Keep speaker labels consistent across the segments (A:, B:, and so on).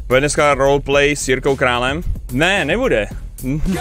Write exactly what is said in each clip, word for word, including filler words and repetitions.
A: Bude dneska roleplay s Jirkou Králem? Ne, nebude. Ne.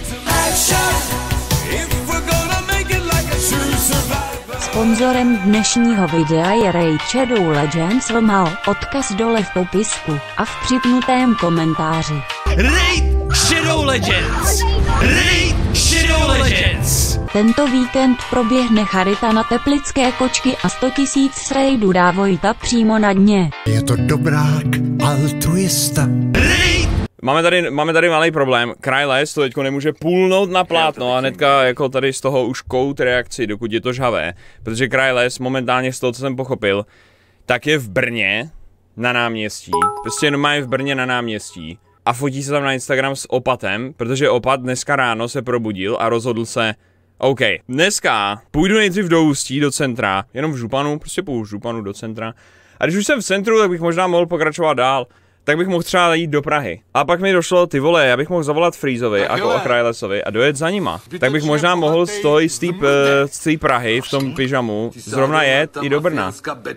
B: Sponzorem dnešního videa je Raid Shadow Legends Lmal, odkaz dole v popisku a v připnutém komentáři.
C: Raid Shadow Legends! Raid Shadow Legends!
B: Tento víkend proběhne charita na teplické kočky a sto tisíc z raidu dá Vojta přímo na dně.
D: Je to dobrák, altruista.
C: Raid!
A: Máme tady, máme tady malý problém. Cryles to teďko nemůže půlnout na plátno a hnedka jako tady z toho už kout reakci, dokud je to žhavé. Protože Cryles momentálně z toho, co jsem pochopil, tak je v Brně na náměstí. Prostě jenom má v Brně na náměstí. A fotí se tam na Instagram s Opatem, protože Opat dneska ráno se probudil a rozhodl se, OK, dneska půjdu nejdřív do Ústí, do centra, jenom v Županu, prostě půjdu v Županu do centra. A když už jsem v centru, tak bych možná mohl pokračovat dál. Tak bych mohl třeba jít do Prahy. A pak mi došlo, ty vole, já bych mohl zavolat Freezovi jako a Crylesovi a dojet za nima. Tak bych možná mohl z toho z té Prahy v tom pyžamu zrovna jet i do Brna.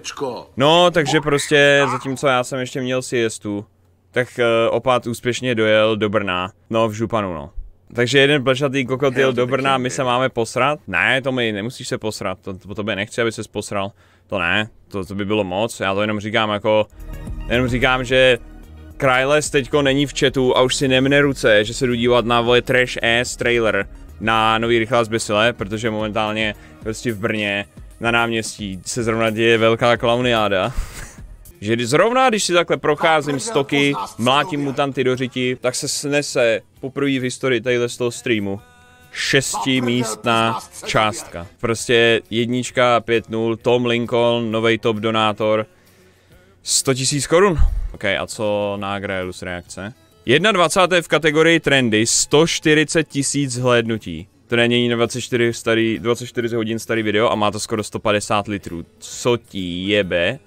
A: No, takže prostě zatímco já jsem ještě měl siestu, tak uh, Opat úspěšně dojel do Brna. No, v Županu, no. Takže jeden plešatý kokot jel do Brna, my se máme posrat? Ne, to mi nemusíš se posrat, to po tobě nechci, aby ses posral. To ne, to, to by bylo moc, já to jenom říkám jako, jenom říkám, že Cryles teďko není v chatu a už si nemne ruce, že se jdu dívat na vole trash ass trailer na nový Rychlá zběsile, protože momentálně prostě v Brně na náměstí se zrovna děje velká klauniáda. Že zrovna, když si takhle procházím stoky, mlátím mutanty do řiti, tak se snese poprvé v historii tadyhle z toho streamu šestimístná částka. Prostě jednička pět nula, Tom Lincoln, nový top donátor, sto tisíc korun. OK, a co na Grailus reakce? dvacátá jedna v kategorii trendy, sto čtyřicet tisíc zhlédnutí. To není dvacet čtyři, starý, dvacet čtyři hodin starý video a má to skoro sto padesát litrů. Co ti jebe?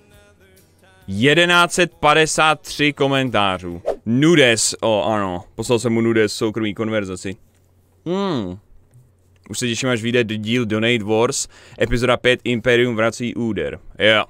A: tisíc sto padesát tři komentářů. Nudes, o oh, ano, poslal jsem mu nudes soukromý konverzaci. Hmm. Už se těším, až vyjde díl Donate Wars, epizoda pět Imperium vrací úder. Jo. Yeah.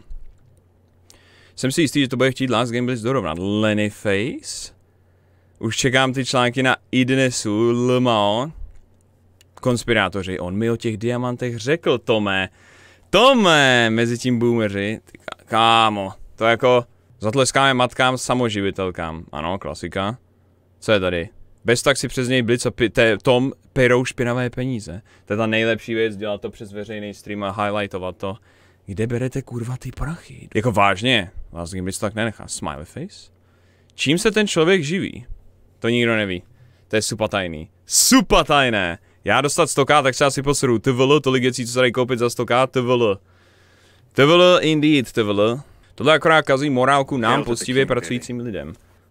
A: Jsem si jistý, že to bude chtít Last Game Blitz dorovnat. Lenny Face? Už čekám ty články na Idnesu, Le Mans. Konspirátoři, on mi o těch diamantech řekl, Tome. Tome, mezi tím boomeři. Ty kámo, to jako zatleskáme matkám samoživitelkám. Ano, klasika. Co je tady? Bez tak si přes něj Blitz a te, Tom perou špinavé peníze. To je ta nejlepší věc, dělat to přes veřejný stream a highlightovat to. Kde berete kurva ty prachy? Jako vážně, Last Game Blitz tak nenechá. Smiley face? Čím se ten člověk živí? To nikdo neví. To je super tajný. Super tajné! Já dostat sto ká, tak se asi posru. T V L, tolik věcí, co se dají koupit za sto ká, T V L. T V L indeed, T V L. Tohle akorát kazí morálku nám, poctivě pracujícím lidem.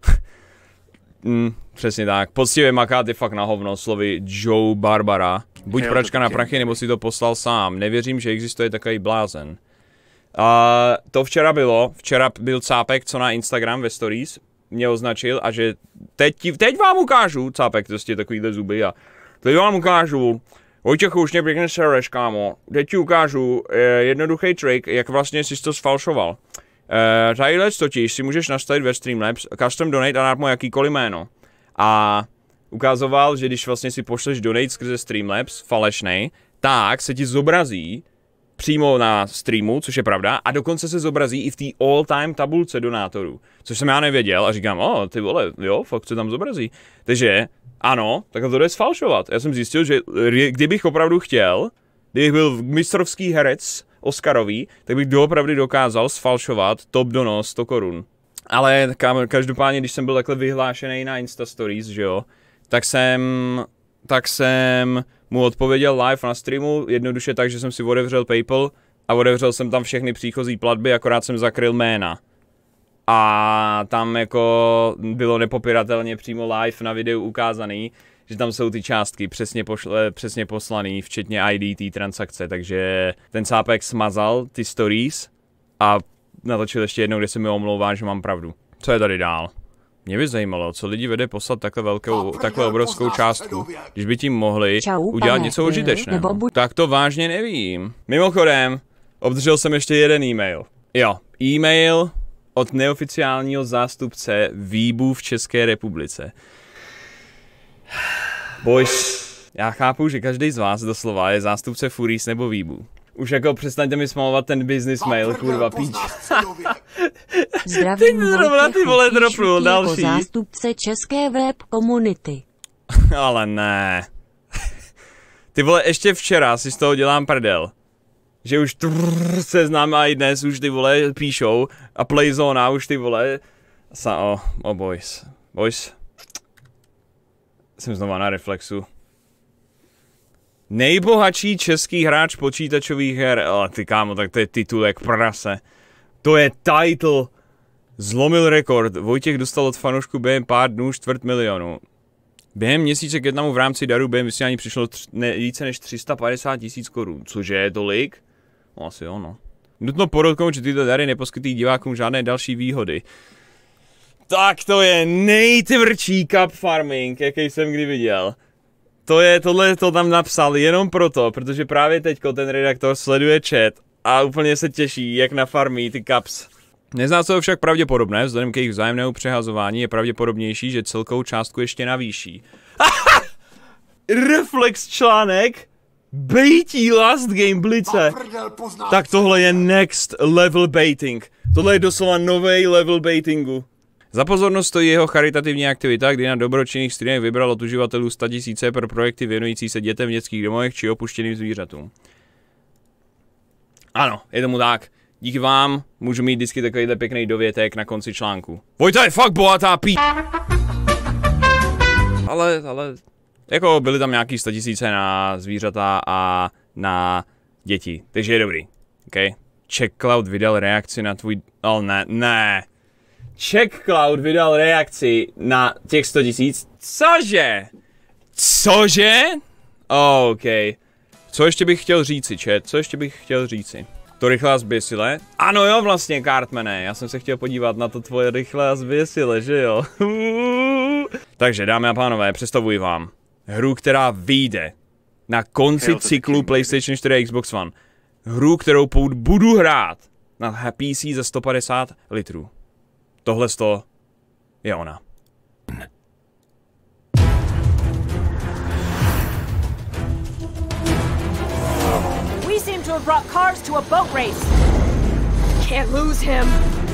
A: mm, přesně tak. Poctivě makát je fakt na hovno, slovy Joe Barbara. Buď pračka na prachy, nebo si to poslal sám. Nevěřím, že existuje takový blázen. A to včera bylo. Včera byl Cápek, co na Instagram ve stories mě označil a že teď, teď vám ukážu, Cápek, prostě takovýhle zuby a teď vám ukážu, Vojtěchu, už mě pěkně sereš, kámo. Teď ti ukážu eh, jednoduchý trik, jak vlastně jsi to sfalšoval. Eh, tadyhle totiž si můžeš nastavit ve Streamlabs custom donate a dát mu jakýkoliv jméno. A ukazoval, že když vlastně si pošleš donate skrze Streamlabs, falešnej, tak se ti zobrazí přímo na streamu, což je pravda, a dokonce se zobrazí i v té all-time tabulce donátorů, což jsem já nevěděl a říkám, o, ty vole, jo, fakt se tam zobrazí. Takže, ano, tak to jde sfalšovat. Já jsem zjistil, že kdybych opravdu chtěl, kdybych byl mistrovský herec Oscarový, tak bych doopravdy dokázal sfalšovat top donos sto korun. Ale každopádně, když jsem byl takhle vyhlášený na Insta Stories, že jo, tak jsem, tak jsem mu odpověděl live na streamu, jednoduše tak, že jsem si otevřel PayPal a otevřel jsem tam všechny příchozí platby, akorát jsem zakryl jména. A tam jako bylo nepopiratelně přímo live na videu ukázaný, že tam jsou ty částky přesně, pošle, přesně poslaný, včetně I D té transakce, takže ten Cápek smazal ty stories a natočil ještě jednou, kde se mi omlouvá, že mám pravdu. Co je tady dál? Mě by zajímalo, co lidi vede poslat takhle velkou, takhle obrovskou částku, když by tím mohli Čau, udělat pane, něco užitečného. Bu... Tak to vážně nevím. Mimochodem, obdržel jsem ještě jeden e-mail. Jo, e-mail od neoficiálního zástupce Weebů v České republice. Boys, já chápu, že každý z vás doslova je zástupce Furies nebo Weebů. Už jako přestaňte mi smalovat ten business mail, kurva píč.
B: Zdravím
A: ty vole dropnul,
B: jako
A: další.
B: zástupce české web komunity.
A: Ale ne. Ty vole, ještě včera si z toho dělám prdel. Že už trrr, se znám a i dnes už ty vole píšou a Playzona už ty vole. Sa, oh, oh boys. Boys. Jsem znova na Reflexu. Nejbohatší český hráč počítačových her. Ale ty kámo, tak to je titulek prase. To je title. Zlomil rekord. Vojtěch dostal od fanoušku během pár dnů čtvrt milionu. Během měsíce k jednomu v rámci daru během vysílání přišlo tř, ne, více než tři sta padesát tisíc korun. Cože je tolik? No asi jo, no. Nutno podotknout, že tyto dary neposkytují divákům žádné další výhody. Tak to je nejtvrdší cup farming, jaký jsem kdy viděl. To je, tohle to tam napsal jenom proto, protože právě teďko ten redaktor sleduje chat a úplně se těší, jak nafarmí ty cups. Nezná se ho však pravděpodobné, vzhledem k jejich vzájemnému přehazování je pravděpodobnější, že celkovou částku ještě navýší. Reflex článek? Bejtí last game blice. Tak tohle je next level baiting. Tohle je doslova nový level baitingu. Za pozornost stojí jeho charitativní aktivita, kdy na dobročinných streamech vybral od uživatelů sto tisíc pro projekty věnující se dětem v dětských domovech či opuštěným zvířatům. Ano, je tomu tak. Díky vám můžu mít vždycky takovýhle pěkný dovětek na konci článku. Vojta je fakt bohatá pí... Ale, ale... Jako byly tam nějaký sto tisíce na zvířata a na děti. Takže je dobrý. OK? CheckCloud vydal reakci na tvůj... Ale ne, ne. CheckCloud vydal reakci na těch sto tisíc. Cože? Cože? OK. Co ještě bych chtěl říci, chat? Co ještě bych chtěl říci? To rychle a zběsile? Ano jo, vlastně, Cartmane. Já jsem se chtěl podívat na to tvoje rychle a zběsile, že jo? Takže, dámy a pánové, představuji vám hru, která vyjde na konci cyklu PlayStation čtyři a Xbox One. Hru, kterou budu hrát na P C za sto padesát litrů. Tohle sto je ona.
E: We seem to have brought cars to a boat race. Can't lose him.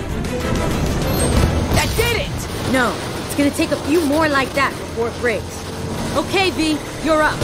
E: That did it!
F: No, it's gonna take a few more like that before it breaks. Okay, V, you're up.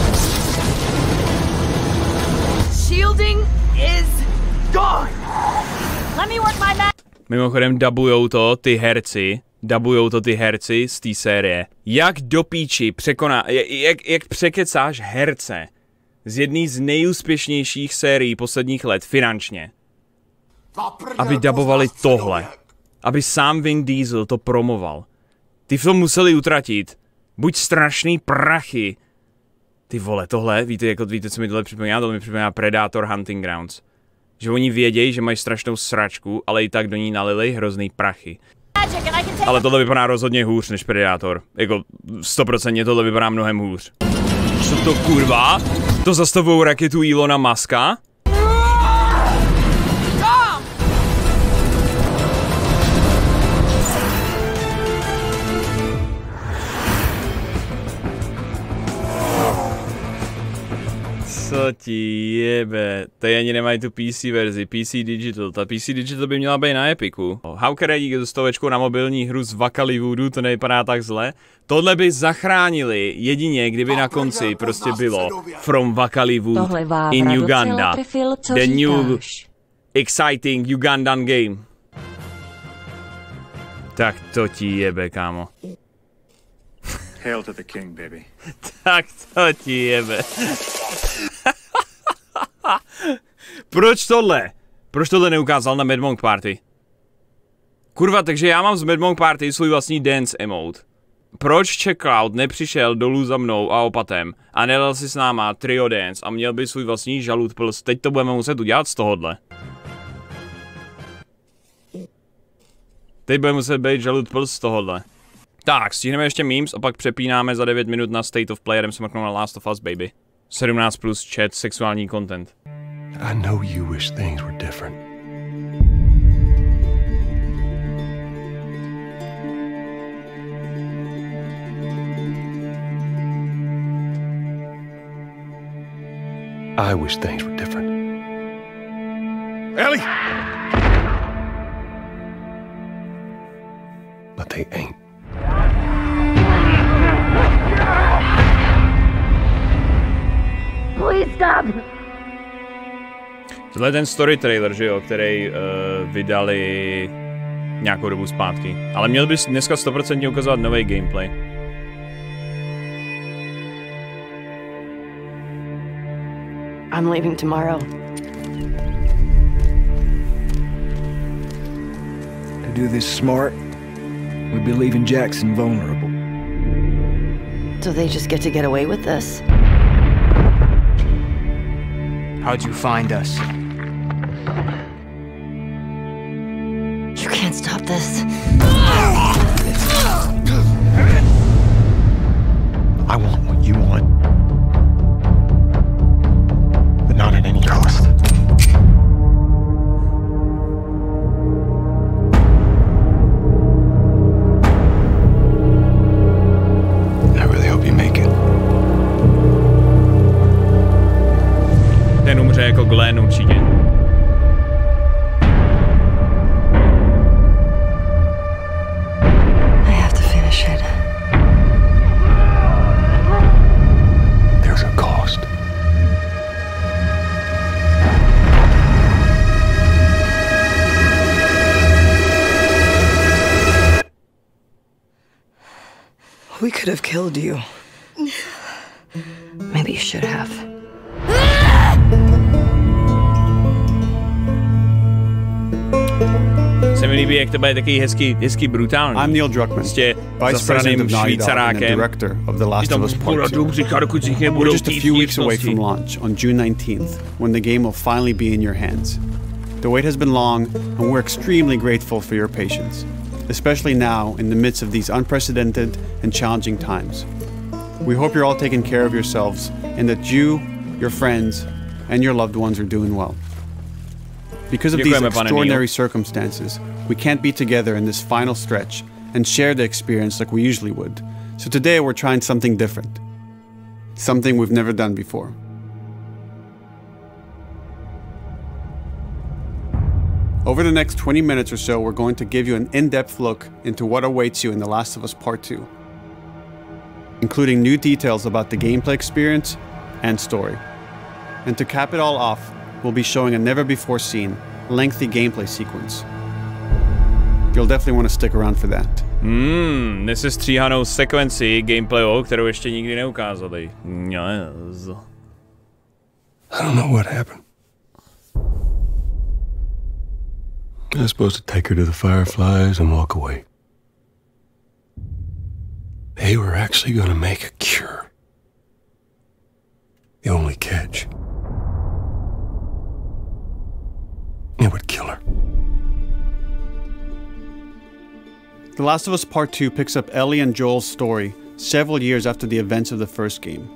E: Shielding is gone. Let me work my magic.
A: Mimochodem dabujou to ty herci, dabujou to ty herci z té série. Jak do píči překoná, jak, jak překecáš herce z jedné z nejúspěšnějších sérií posledních let finančně, aby dabovali tohle, aby sám Vin Diesel to promoval. Ty v tom museli utratit buď strašný prachy. Ty vole, tohle, víte, jako, víte, co mi tohle připomíná? Tohle mi připomíná Predator Hunting Grounds. Že oni vědějí, že mají strašnou sračku, ale i tak do ní nalili hrozný prachy. Ale tohle vypadá rozhodně hůř než Predator. Jako sto procent tohle vypadá mnohem hůř. Co to kurva? To zastavují raketu Elona Muska? Co ti jebe, tady ani nemají tu P C verzi, P C Digital, ta P C Digital by měla být na Epiku. Hauker díky za stovečku na mobilní hru z Vakalivoodu, to nevypadá tak zle. Tohle by zachránili jedině, kdyby na konci prostě bylo From Vakalivood in Uganda.
B: Trefil, co
A: The new
B: říkáš?
A: exciting Ugandan game. Tak to ti jebe, kámo.
G: Hail to the king, baby.
A: Tak to ti jebe. Proč tohle? Proč tohle neukázal na Mad Monk Party? Kurva, takže já mám z Mad Monk Party svůj vlastní dance emote. Proč CheckCloud nepřišel dolů za mnou a opatem a nedal si s náma trio dance a měl by svůj vlastní žalud plus? Teď to budeme muset udělat z tohohle. Teď bude muset být žalud plus z tohohle. Tak, stihneme ještě memes a pak přepínáme za devět minut na State of Play a jdem se mrknout na Last of Us, baby. sedmnáct plus chat, sexuální content.
D: I know you wish things were different.
H: I wish things were different.
G: Ellie!
H: But they ain't.
F: Please stop!
A: Tohle je ten story trailer, že jo, který uh, vydali nějakou dobu zpátky. Ale měl bys dneska sto procent ukazovat nový gameplay.
E: I'm leaving tomorrow.
I: To do this smart, we'd be leaving Jackson vulnerable.
E: Do they just get to get away with this?
I: How'd you find us?
E: You can't stop this.
D: I want what you want. But not at any cost.
H: I really hope you make it.
A: Ten umře jako Glenn určitě.
E: I have to finish it.
H: There's a cost.
E: We could have killed you. Maybe you should have.
A: Se mi líbí, jak to bude takový hezký, hezký brutální.
J: I'm Neil Druckmann,
A: Prostě
J: Vice President of Naughty Dog and the
A: Švýcarákem.
J: director of The Last of Us Part two.
A: We're
J: We're just a few weeks away from launch on June nineteenth, when the game will finally be in your hands. The wait has been long, and we're extremely grateful for your patience, especially now in the midst of these unprecedented and challenging times. We hope you're all taking care of yourselves and that you, your friends, and your loved ones are doing well. Because of these extraordinary circumstances, we can't be together in this final stretch and share the experience like we usually would. So today we're trying something different. Something we've never done before. Over the next twenty minutes or so, we're going to give you an in-depth look into what awaits you in The Last of Us Part two, including new details about the gameplay experience and story. And to cap it all off, we'll be showing a never-before-seen, lengthy gameplay sequence. You'll definitely want to stick around for that.
A: Hmm, nesestříhanou sekvenci gameplayovou, kterou ještě nikdy neukázali. Yes.
H: I don't know what happened. I was supposed to take her to the Fireflies and walk away. They were actually going to make a cure. The only catch, it would kill her.
J: The Last of Us Part two picks up Ellie and Joel's story several years after the events of the first game.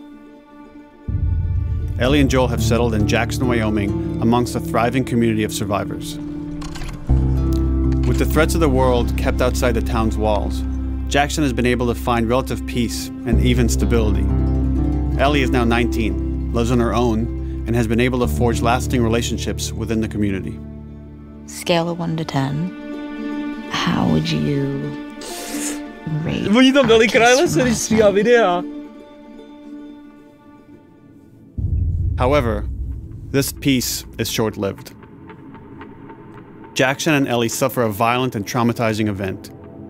J: Ellie and Joel have settled in Jackson, Wyoming, amongst a thriving community of survivors. With the threats of the world kept outside the town's walls, Jackson has been able to find relative peace and even stability. Ellie is now nineteen, lives on her own, and has been able to forge lasting relationships within the community.
K: Scale of one to ten, how would you rate?
A: Oni tam dali krále se stříhá videa.
J: However, this peace is short-lived. Jackson and Ellie suffer a violent and traumatizing event.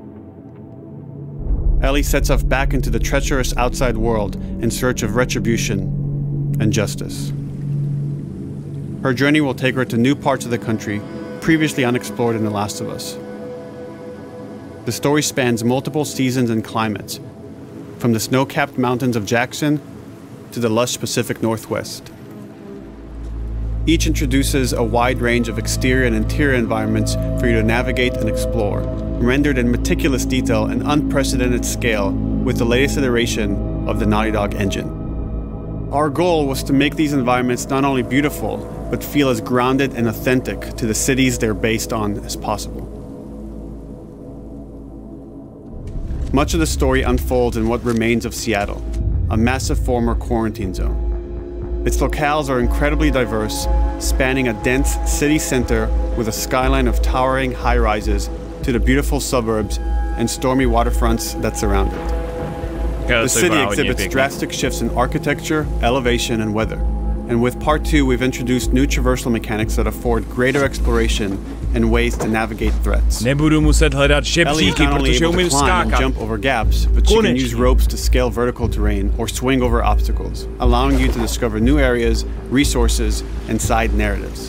J: Ellie sets off back into the treacherous outside world in search of retribution and justice. Her journey will take her to new parts of the country previously unexplored in The Last of Us. The story spans multiple seasons and climates, from the snow-capped mountains of Jackson to the lush Pacific Northwest. Each introduces a wide range of exterior and interior environments for you to navigate and explore, rendered in meticulous detail and unprecedented scale with the latest iteration of the Naughty Dog engine. Our goal was to make these environments not only beautiful, but feel as grounded and authentic to the cities they're based on as possible. Much of the story unfolds in what remains of Seattle, a massive former quarantine zone. Its locales are incredibly diverse, spanning a dense city center with a skyline of towering high-rises to the beautiful suburbs and stormy waterfronts that surround it. The city exhibits drastic shifts in architecture, elevation, and weather. And with part two, we've introduced new traversal mechanics that afford greater exploration and ways to navigate threats.
A: Nebudu muset hledat žebříky, protože umím skákat.
J: Jump over gaps, but she can use ropes to scale vertical terrain or swing over obstacles, allowing you to discover new areas, resources, and side narratives.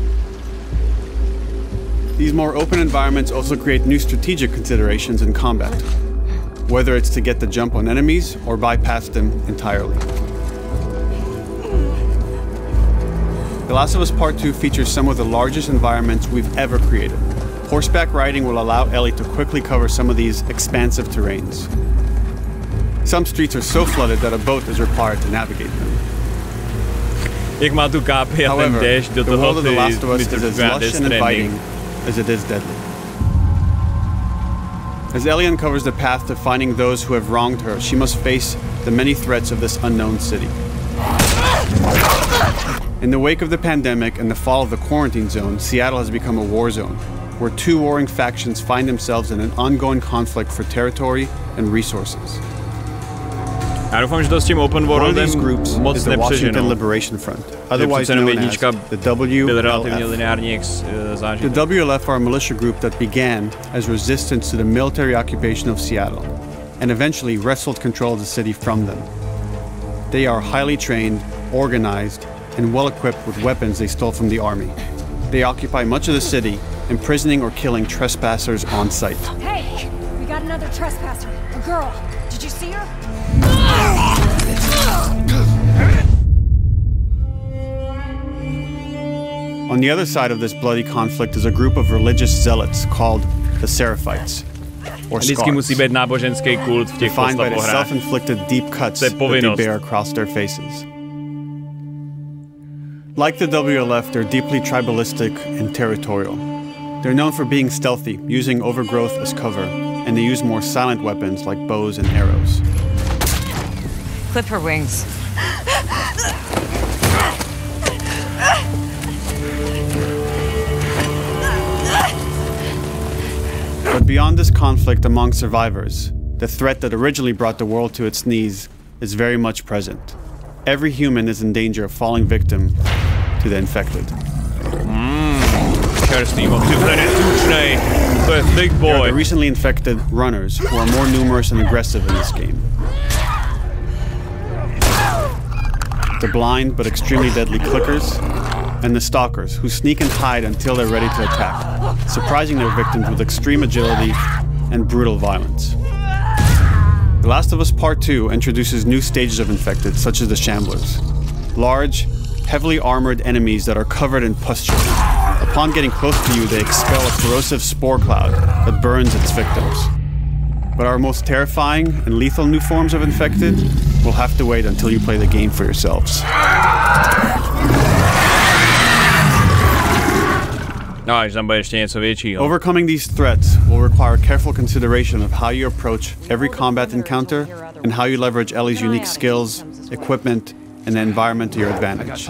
J: These more open environments also create new strategic considerations in combat, whether it's to get the jump on enemies or bypass them entirely. The Last of Us Part two features some of the largest environments we've ever created. Horseback riding will allow Ellie to quickly cover some of these expansive terrains. Some streets are so flooded that a boat is required to navigate them. However, the world of The Last of Us is as lush and inviting as it is deadly. As Ellie uncovers the path to finding those who have wronged her, she must face the many threats of this unknown city. In the wake of the pandemic and the fall of the quarantine zone, Seattle has become a war zone, where two warring factions find themselves in an ongoing conflict for territory and resources.
A: Já doufám, že to s tím open worldem moc
J: is the Washington Liberation Front, otherwise known as the W L F. The W L F are a militia group that began as resistance to the military occupation of Seattle, and eventually wrestled control of the city from them. They are highly trained, organized, and well-equipped with weapons they stole from the army. They occupy much of the city, imprisoning or killing trespassers on sight.
E: Hey, we got another trespasser, a girl. Did you see her?
J: On the other side of this bloody conflict is a group of religious zealots called the Seraphites, or Scars, defined by the self-inflicted deep cuts that they bear across their faces. Like the W L F, they're deeply tribalistic and territorial. They're known for being stealthy, using overgrowth as cover, and they use more silent weapons like bows and arrows.
K: Clip her wings.
J: But beyond this conflict among survivors, the threat that originally brought the world to its knees is very much present. Every human is in danger of falling victim to the infected.
A: Mm. Big boy.
J: There are the recently infected runners, who are more numerous and aggressive in this game. The blind but extremely deadly clickers, and the stalkers, who sneak and hide until they're ready to attack, surprising their victims with extreme agility and brutal violence. The Last of Us Part two introduces new stages of infected, such as the Shamblers. Large, heavily armored enemies that are covered in pustule. Upon getting close to you, they expel a corrosive spore cloud that burns its victims. But our most terrifying and lethal new forms of infected will have to wait until you play the game for yourselves. Overcoming these threats will require careful consideration of how you approach every combat encounter and how you leverage Ellie's unique skills, equipment, and the environment to your advantage.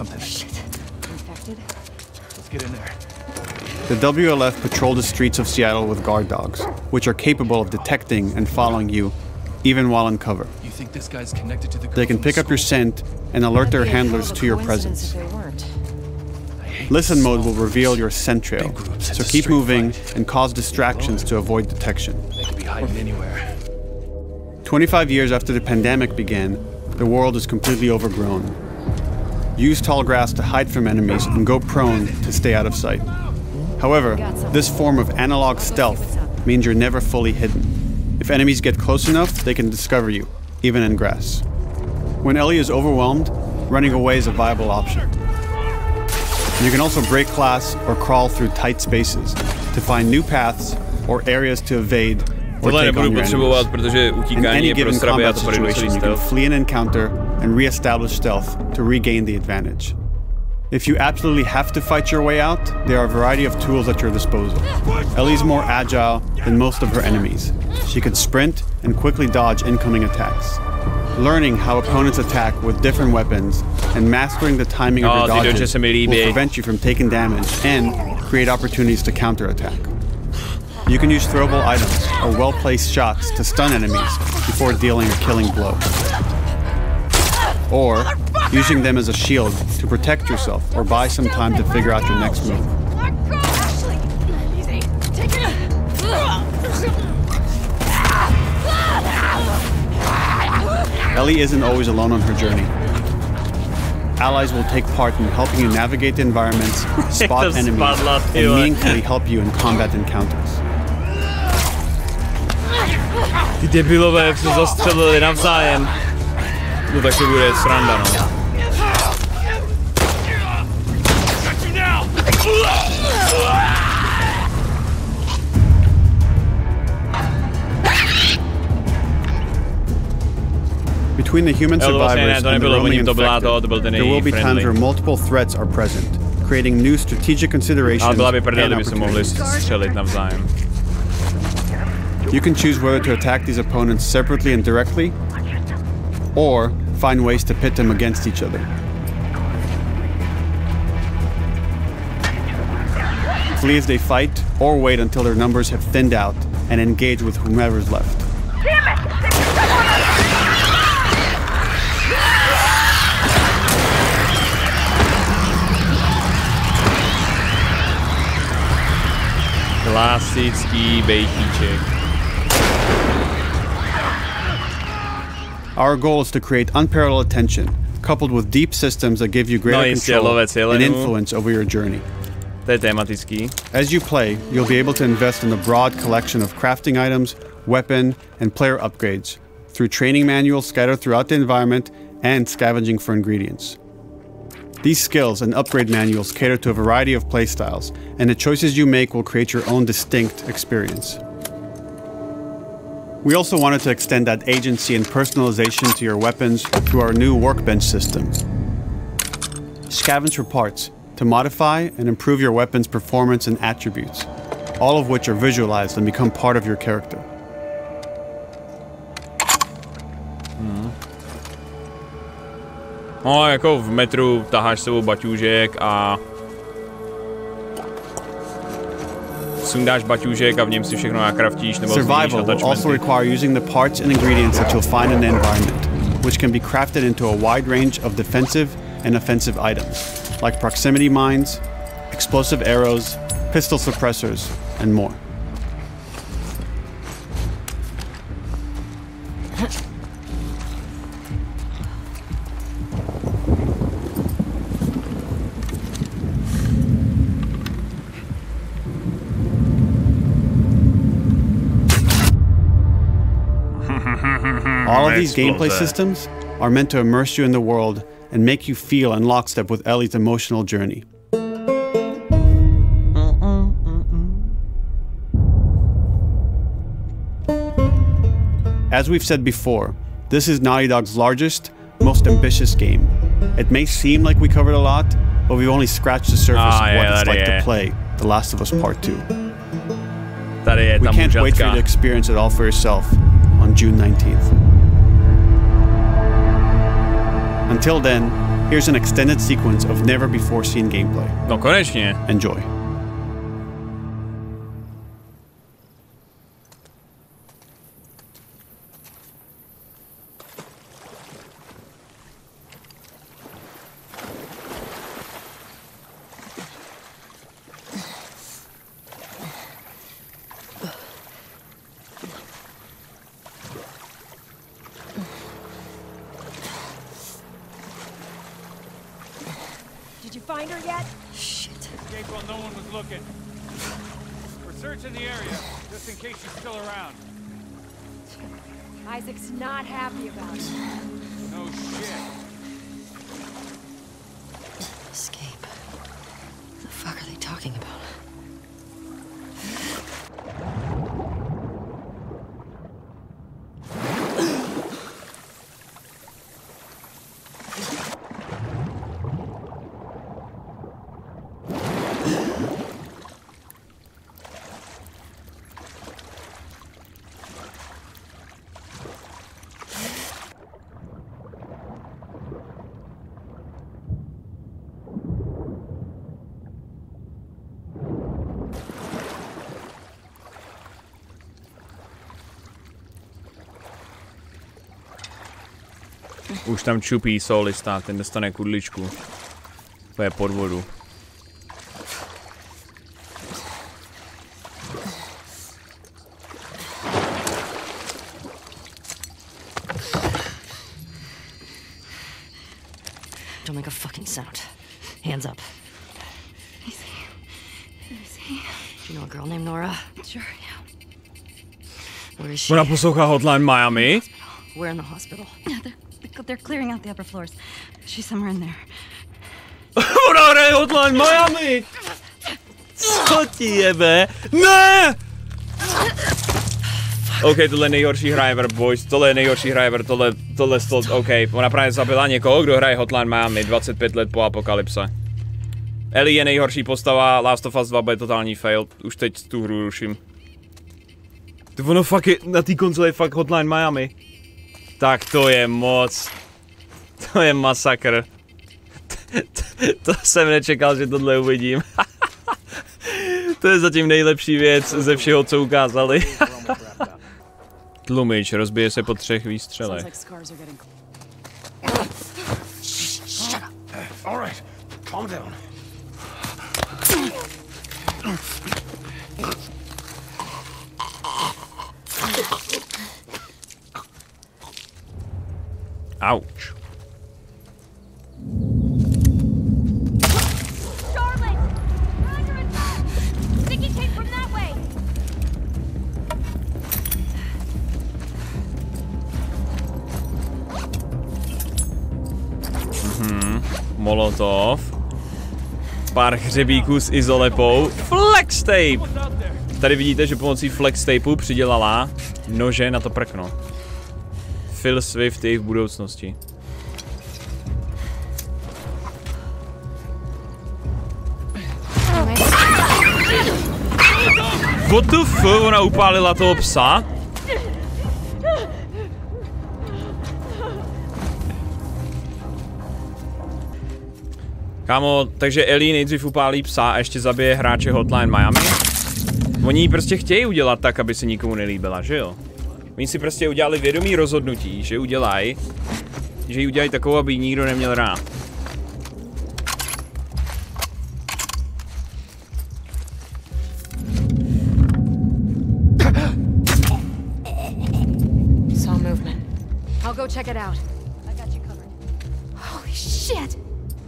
J: The W L F patrol the streets of Seattle with guard dogs, which are capable of detecting and following you, even while in cover.
C: You think this guy's connected to the girl
J: They can pick up your scent and alert their handlers to your presence. Listen mode will reveal your scent trail, so keep moving and cause distractions to avoid detection.
C: They could be hiding anywhere.
J: twenty-five years after the pandemic began, the world is completely overgrown. Use tall grass to hide from enemies and go prone to stay out of sight. However, this form of analog stealth means you're never fully hidden. If enemies get close enough, they can discover you, even in grass. When Ellie is overwhelmed, running away is a viable option. You can also break glass or crawl through tight spaces to find new paths or areas to evade or take on your enemies. In any given combat situation, you can flee an encounter and re-establish stealth to regain the advantage. If you absolutely have to fight your way out, there are a variety of tools at your disposal. Ellie's more agile than most of her enemies. She can sprint and quickly dodge incoming attacks. Learning how opponents attack with different weapons and mastering the timing of
A: Oh,
J: your
A: ty
J: dodges
A: dodge se mi
J: will
A: líbí.
J: prevent you from taking damage and create opportunities to counterattack. You can use throwable items or well-placed shots to stun enemies before dealing a killing blow. Or using them as a shield to protect yourself or buy some time to figure out your next move. Ellie isn't always alone on her journey. Allies will take part in helping you navigate the environments, spot enemies, and meaningfully help you in combat encounters.
A: Ty debilové se zastřelili navzájem. No tak to bude sranda, no.
J: Between the human survivors and the roaming infected, there will be times where multiple threats are present, creating new strategic considerations and opportunities. You can choose whether to attack these opponents separately and directly, or find ways to pit them against each other. Flee as they fight, or wait until their numbers have thinned out and engage with whomever's left.
A: Klasický bejtíček.
J: Our goal is to create unparalleled tension, coupled with deep systems that give you greater
A: No,
J: control
A: jistě,
J: and influence over your journey.
A: To je tematický.
J: As you play, you'll be able to invest in a broad collection of crafting items, weapon, and player upgrades through training manuals scattered throughout the environment and scavenging for ingredients. These skills and upgrade manuals cater to a variety of playstyles, and the choices you make will create your own distinct experience. We also wanted to extend that agency and personalization to your weapons through our new workbench system. Scavenge for parts to modify and improve your weapon's performance and attributes, all of which are visualized and become part of your character.
A: No, jako v metru taháš sebou baťůžek a sundáš baťůžek a v něm si všechno nakraftíš nebo
J: Survival will also require using the parts and ingredients that you'll find in the environment, which can be crafted into a wide range of defensive and offensive items, like proximity mines, explosive arrows, pistol suppressors, and more. All of these gameplay systems are meant to immerse you in the world and make you feel in lockstep with Ellie's emotional journey. As we've said before, this is Naughty Dog's largest, most ambitious game. It may seem like we covered a lot, but we've only scratched the surface
A: ah,
J: of what
A: yeah,
J: it's like
A: yeah.
J: to play The Last of Us Part two.
A: Tady je
J: we
A: tam
J: can't wait for you to experience it all for yourself on June nineteenth. Until then, here's an extended sequence of never-before-seen gameplay.
A: No konečně.
J: Enjoy.
E: Did you find her yet?
L: Shit. Escape while no one was looking. We're searching the area, just in case she's still around.
E: Isaac's not happy about it.
L: No shit.
K: Escape. What the fuck are they talking about?
A: Už tam čupí solista, ten dostane kudličku. To je podvodu.
M: Don't make a fucking sound. Hands up.
N: Easy. Easy.
M: Do you know a girl named Nora?
N: Sure, yeah.
M: Where is she?
A: Ona poslouchá Hotline Miami.
M: We're in the hospital.
N: Yeah, they're, they're clearing out the upper floors. She's somewhere in there.
A: Ona hraje Hotline Miami! Co ti jebe? Ne! OK, tohle je nejhorší hra ever, boys. Tohle je nejhorší hra ever, tohle, tohle, tohle, OK. Ona právě zabila někoho, kdo hraje Hotline Miami dvacet pět let po apokalypse. Ellie je nejhorší postava, Last of Us dva bude totální fail. Už teď tu hru ruším. To ono fakt je, na té konzoli je fakt Hotline Miami. Tak to je moc. To je masakr. To jsem nečekal, že tohle uvidím. To je zatím nejlepší věc ze všeho, co ukázali. Tlumič rozbije se po třech výstřelech. Ouch. Molotov. Pár hřebíků s izolepou. Flex tape! Tady vidíte, že pomocí flex tapeu přidělala nože na to prkno. Phil Swift je v budoucnosti. What the f? Ona upálila toho psa? Kámo, takže Ellie nejdřív upálí psa a ještě zabije hráče Hotline Miami. Oni ji prostě chtějí udělat tak, aby se nikomu nelíbila, že jo? Oni si prostě udělali vědomý rozhodnutí, že udělají, že ji udělají takovou, aby ji nikdo neměl rád.
F: Saw movement. I'll go check it out. I got you covered.
N: Holy shit!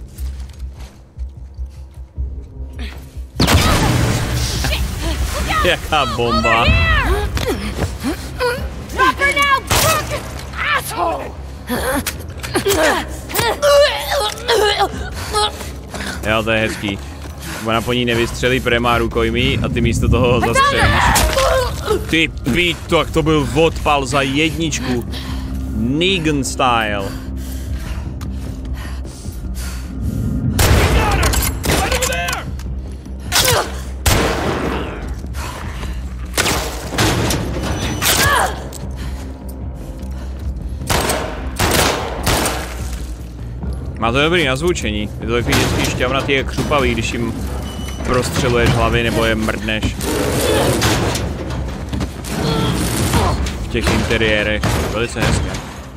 A: Jaká bomba.
N: Drop her now, crook! Asshole!
A: Jo, to je hezký. Ona po ní nevystřelí, protože má rukojmí a ty místo toho ho zastřelíš. Ty pít, tak to byl odpal za jedničku. Negan style. Má to dobrý nazvučení, je to takový vždycky šťavnatý jak křupavý, když jim prostřeluješ hlavy nebo je mrdneš. V těch interiérech, velice hezké.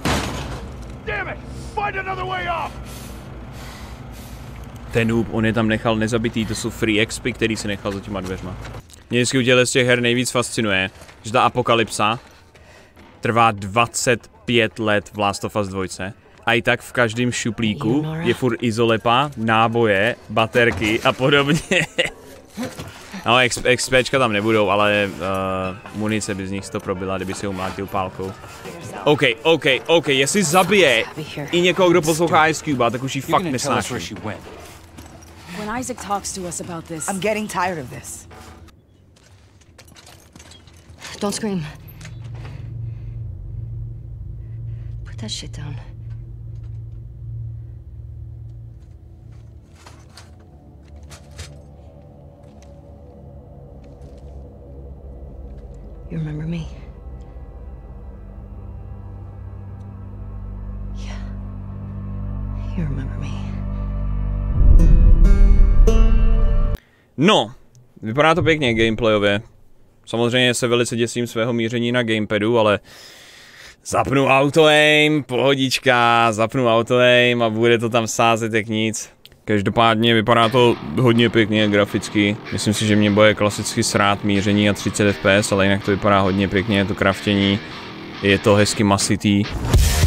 A: Ten noob, on je tam nechal nezabitý, to jsou free expy, který si nechal za těma dveřma. Mě vždycky u těchto z těch her nejvíc fascinuje, že ta apokalypsa trvá dvacet pět let v Last of Us dva. A i tak v každém šuplíku je furt izolepa, náboje, baterky a podobně. No, XPčka tam nebudou, ale uh, munice by z nich to probila, kdyby si ho umlátil pálkou. OK, OK, OK, jestli zabije i někoho, kdo poslouchá Ice Cube, tak už jí fakt nesnáší.
E: When Isaac talks to us about this,
O: I'm getting tired of this.
M: Don't scream. Put that shit down. You remember me? Yeah. You remember me.
A: No, vypadá to pěkně gameplayově. Samozřejmě se velice děsím svého míření na gamepadu, ale Zapnu auto-aim, pohodička, zapnu auto-aim a bude to tam sázet jak nic. Každopádně vypadá to hodně pěkně graficky. Myslím si, že mě bude klasicky srát míření a třicet F P S, ale jinak to vypadá hodně pěkně, to kraftění. Je to hezky masitý.